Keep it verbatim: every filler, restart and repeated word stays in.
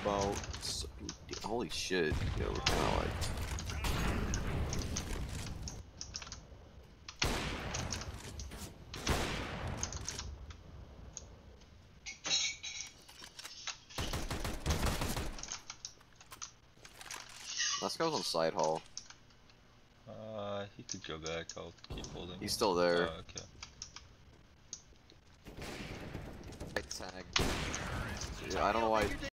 about. Holy shit! Yo, we're kind of like. Last guy was on side hall. Uh, he could go back. I'll keep holding. He's still there. Oh, okay. I tagged. Yeah, I don't know why.